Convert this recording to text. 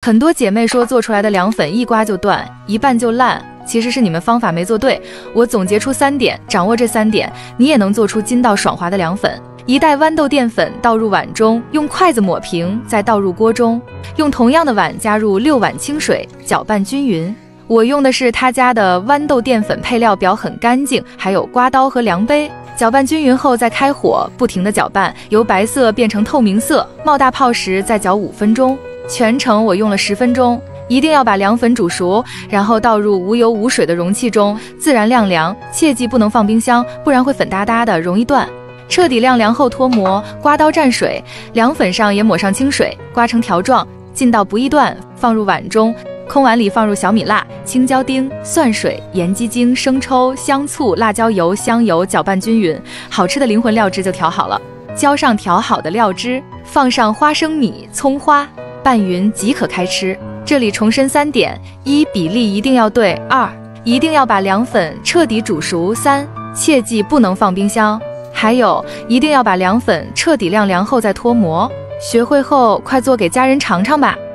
很多姐妹说做出来的凉粉一刮就断，一拌就烂，其实是你们方法没做对。我总结出3点，掌握这3点，你也能做出筋道爽滑的凉粉。一袋豌豆淀粉倒入碗中，用筷子抹平，再倒入锅中，用同样的碗加入6碗清水，搅拌均匀。我用的是他家的豌豆淀粉，配料表很干净，还有刮刀和量杯。搅拌均匀后再开火，不停地搅拌，由白色变成透明色，冒大泡时再搅5分钟。全程我用了10分钟。一定要把凉粉煮熟，然后倒入无油无水的容器中，自然晾凉，切记不能放冰箱，不然会粉哒哒的，容易断。彻底晾凉后脱模，刮刀蘸水，凉粉上也抹上清水，刮成条状，劲道不易断，放入碗中。空碗里放入小米辣、青椒丁、蒜水、盐鸡精、生抽、香醋、辣椒油、香油，搅拌均匀，好吃的灵魂料汁就调好了。浇上调好的料汁，放上花生米、葱花，拌匀即可开吃。这里重申3点：1. 比例一定要对； 2. 一定要把凉粉彻底煮熟； 3. 切记不能放冰箱。还有，一定要把凉粉彻底晾凉后再脱模。学会后，快做给家人尝尝吧。